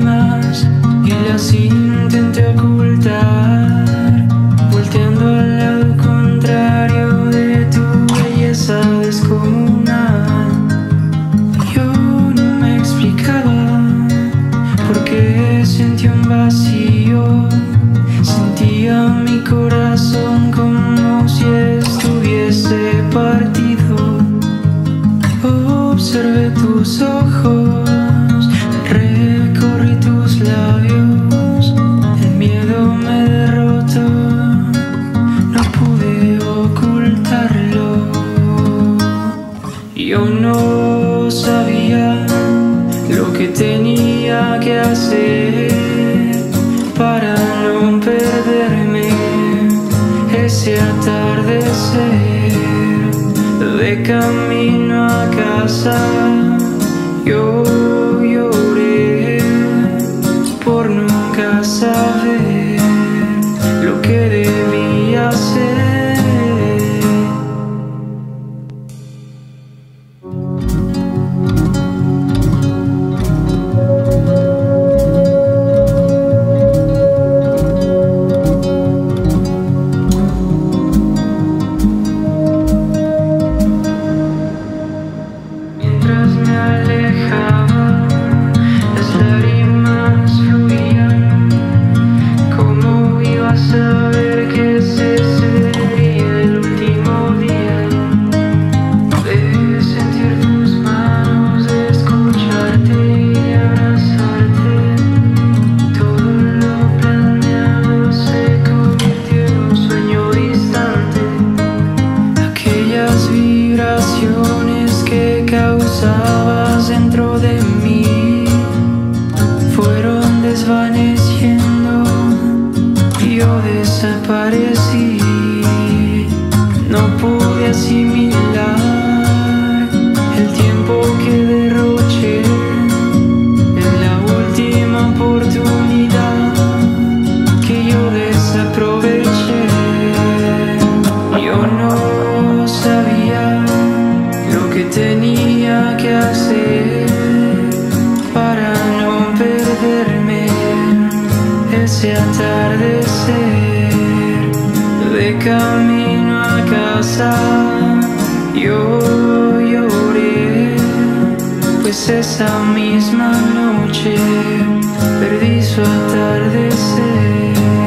lágrimas y las intenté ocultar, volteando al lado contrario de tu belleza descomunal. Yo no me explicaba por qué sentí un vacío. Sentía mi corazón como si estuviese partido. Observé tus ojos, recorrí tus labios. El miedo me derrotó, no pude ocultarlo. Yo no sabía lo que tenía que hacer para no perderme ese atardecer. De camino a casa yo lloré por nunca saber lo que debía hacer. Que causabas dentro de mí fueron desvaneciendo y yo desaparecí. No pude asimilar el tiempo que derroché en la última oportunidad que yo desaproveché. Yo no sabía lo que tenía que hacer para no perderme ese atardecer. De camino a casa yo lloré, pues esa misma noche perdí su atardecer.